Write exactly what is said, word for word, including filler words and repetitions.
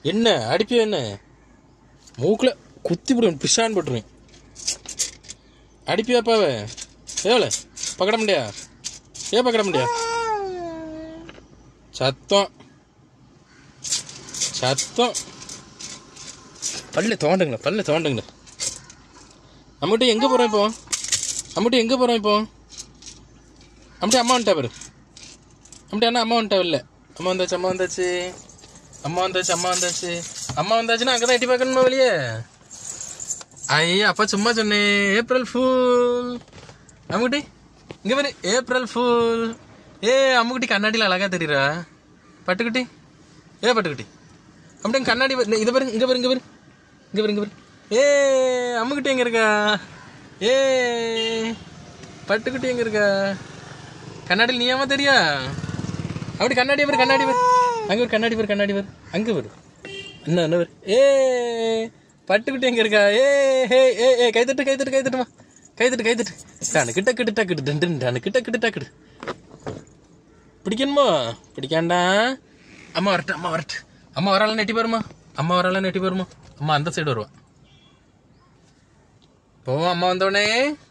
என்ன அடிப்பியா என்ன? மூக்கில் குத்தி போடுவேன், பிஷான் போட்டுருவேன். அடிப்பியாப்பாவே ஏவல பக்கட முடியா? ஏன் பக்கட முடியா? சத்தம் சத்தம் பல்ல தோண்டுங்களா, பல்ல தோண்டுங்களா. நம்மகிட்ட எங்கே போகிறோம் இப்போ? நம்மகிட்ட எங்கே போகிறோம் இப்போ? அப்படியே அம்மா வந்துட்டா பாரு. அப்படியே அண்ணா அம்மா வந்துட்டா இல்லை? அம்மா வந்தாச்சு, அம்மா வந்தாச்சு, அம்மா வந்தாச்சு, அம்மா வந்தாச்சு. அம்மா வந்தாச்சுன்னா அங்கே தான் எட்டி பார்க்கணுமா வெளியே? ஐயா அப்பா சும்மா சொன்னேன். April fool. அம்முக்குட்டி இங்கே பாரு, ஏப்ரல் ஃபூல். ஏ அம்முக்குட்டி கண்ணாடியில் அழகா தெரியுறா. பட்டுக்குட்டி, ஏ பட்டுக்குட்டி அப்படியே கண்ணாடி இதை பாரு, இங்கே பாரு, இங்கே பாரு, இங்கே பாரு, இங்கே பாரு. ஏ அம்முக்குட்டி எங்கே இருக்கா? ஏ பட்டுக்குட்டி எங்கே இருக்கா? கண்ணாடியில் நீ ஏமா தெரியா? அப்படி கண்ணாடி பாரு, கண்ணாடி பாரு, அங்கே ஒரு கண்ணாடி பாரு, கண்ணாடி பாரு, அங்கே பாரு. என்ன என்ன பாரு. ஏ பட்டுக்குட்டி எங்கே இருக்கா? ஏ ஹே ஏ ஏ கைத்தட்டு கைத்தட்டு கைத்தட்டுமா, கைத்தட்டு கைத்தட்டு. டானு கிட்ட கிட்ட டக்குடு டண்டு டானு கிட்ட கிட்ட டக்குடு. பிடிக்கணுமா? பிடிக்காண்டா. அம்மா வரட்டு, அம்மா வரட்டு. அம்மா வரால நெட்டி பாருமா, அம்மா வரால நெட்டி பாருமா. அம்மா அந்த சைடு வருவா. போவோம் அம்மா வந்தோடனே.